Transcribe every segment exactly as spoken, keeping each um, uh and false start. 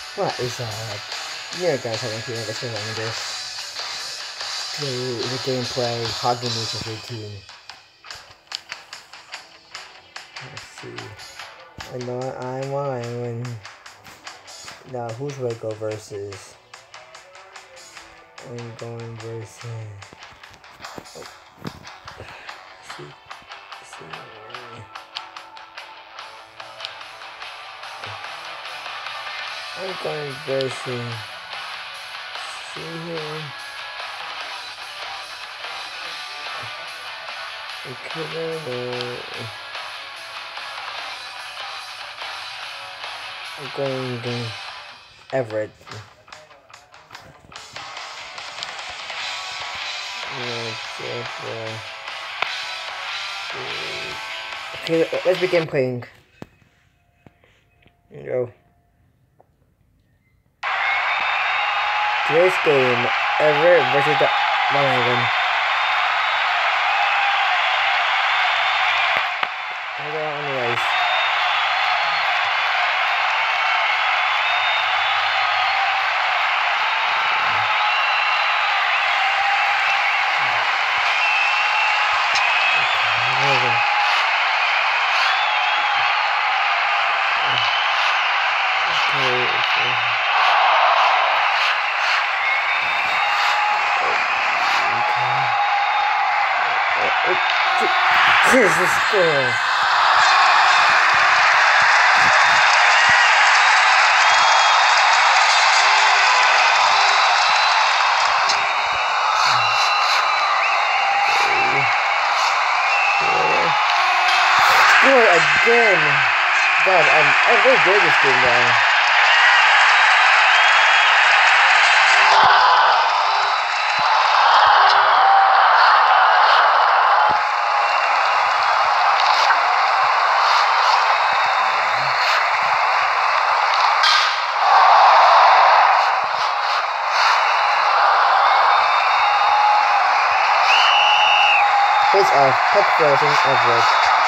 What is that? Yeah, guys, I don't feel like I spend on this. The, the gameplay, hogging each routine. Let's see. I know I'm on when. Now, who's Waco versus? I'm going versus. Oh. Let's see. Let's see. I'm going versus. See here. Okay, I'm going to Everett. Okay, let's begin playing. Here we go. Today's game, Everett versus the Long Island. Hold on, anyways. Jesus Christ. Score again. God, I'm, I'm very good at this game now. Face off, Puck Frozen, Everett.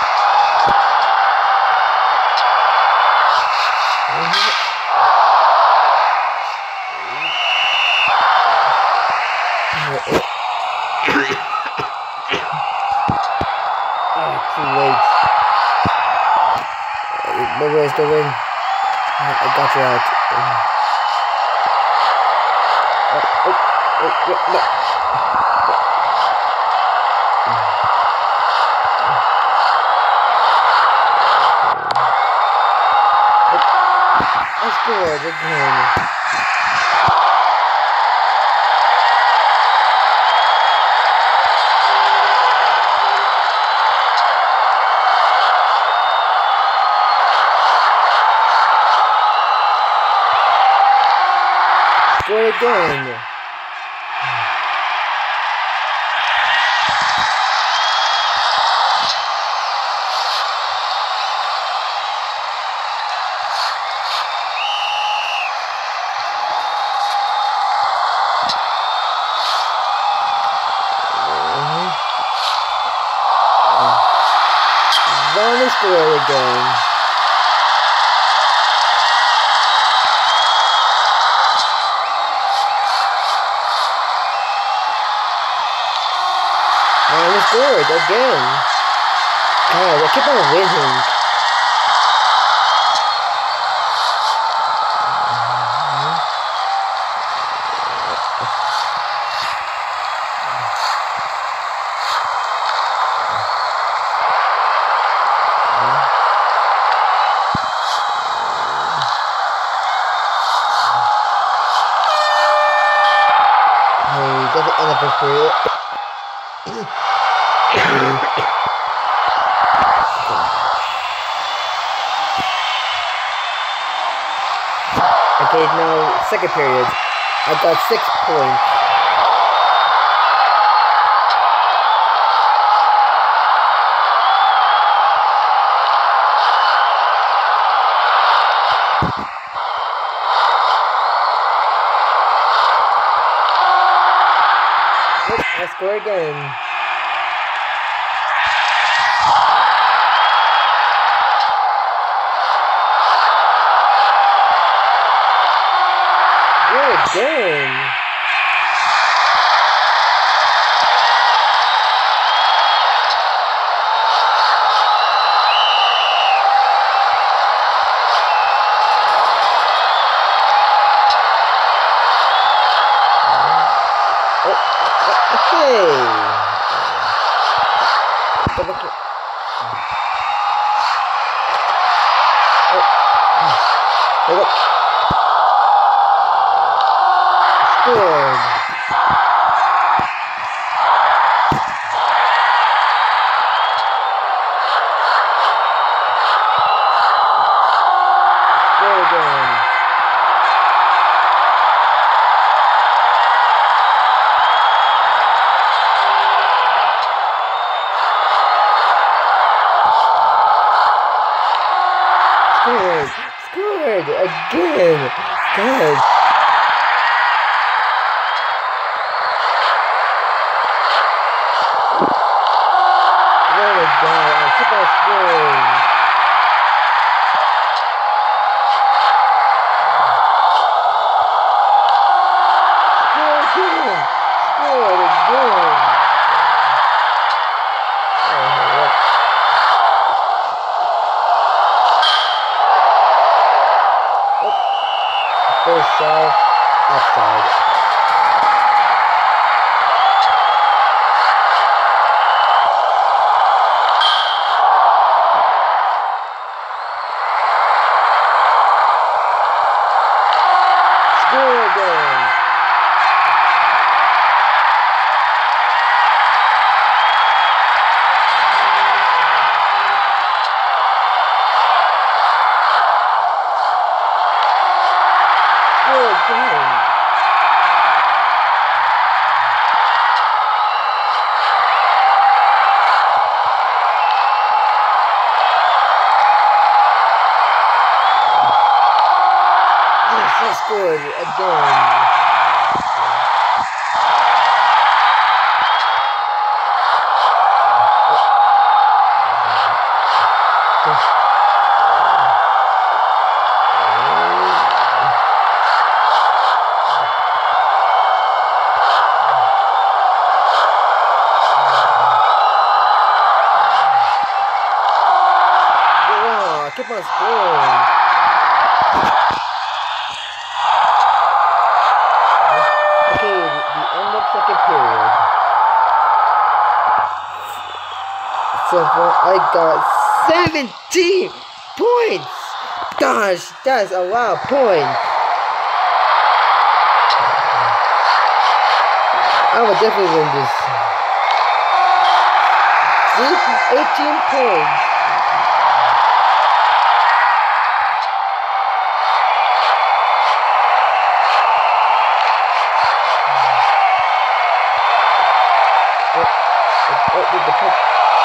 Oh, too late. Maybe I still win. I got you out. Oh, oh, oh, oh, no. I scored again. Scored again. Long score again. Long scored again. God, I keep on winning. That's the end of this period. Okay, now second period. I got six points. Nope, I score again. Hold up. Scored. Score again. Scored! Scored! Again! God! Oh my god, I keep on scoring! Score again! Scored again! Oh, what? First off, offside. Score again. Score again. Yes, I scored again. Wow, I keep on scoring. Okay, the, the end of second period. So far, I got seventeen points. Gosh, that's a lot of points. I would definitely win this. See, eighteen points. Oh, did the puck.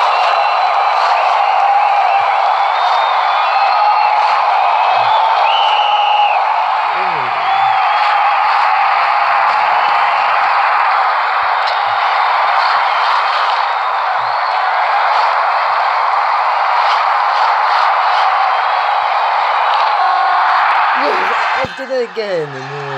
Yes, I did it again.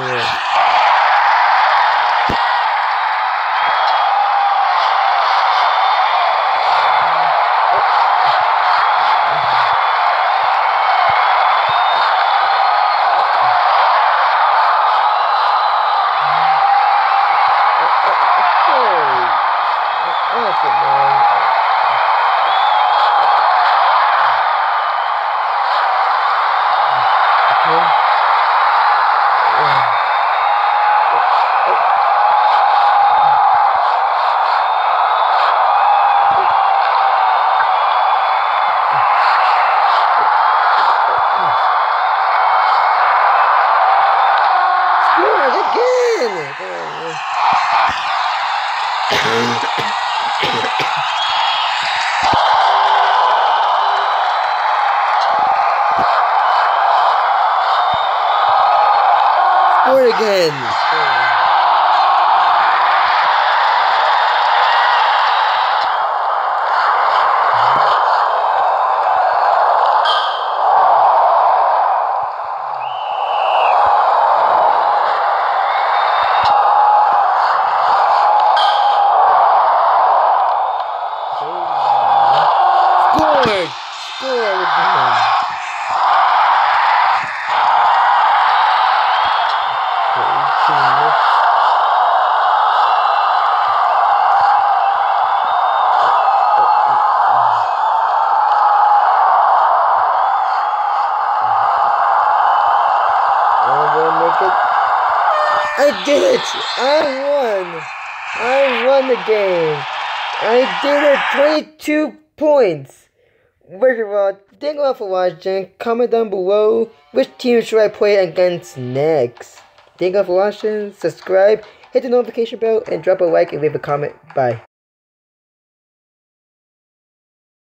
Awesome, man. Okay. Yeah. Scored again! Scored again! Scored! Scored again! I did it! I won! I won the game! I did it! twenty-two points! First of all, thank you all for watching. Comment down below which team should I play against next. Thank you all for watching. Subscribe, hit the notification bell, and drop a like and leave a comment. Bye.